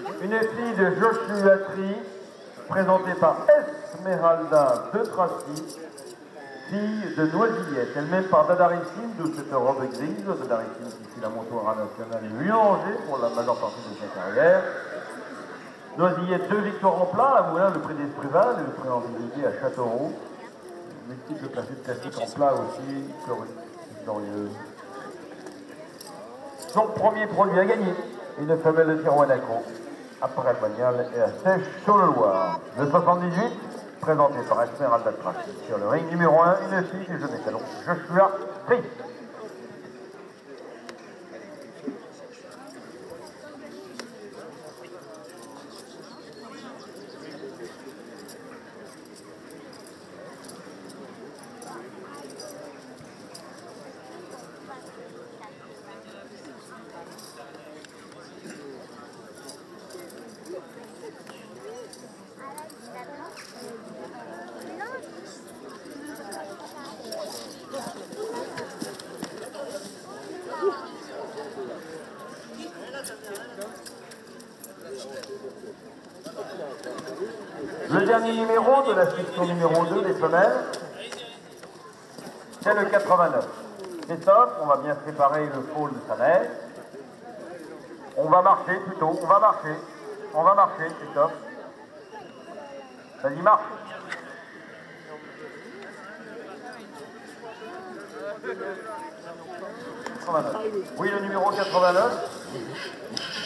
Une fille de Joshua Tree, présentée par Esmeralda de Tracy, fille de Noisillette, elle-même par Dadarissime, d'où cette robe grise. Dadarissime qui fut la montoire nationale et Angers pour la majeure partie de sa carrière. Noisillette, 2 victoires en plat, à Moulins, le prix d'Esprival et le prix en visibilité à Châteauroux. Multiples classiques en plat aussi, glorieux. Son premier produit à gagner, une femelle de Tirouanaco, après Bagnales et à Sèche sur le Loir. Le 78, présenté par Esmeralda de Tracy. Sur le ring numéro 1, une fille du jeune étalon, Joshua Tree. Le dernier numéro de la section numéro 2 des femelles, c'est le 89. Christophe, on va bien séparer le faux de sa mère. On va marcher plutôt, on va marcher, Christophe. Vas-y, marche. Oui, le numéro 89.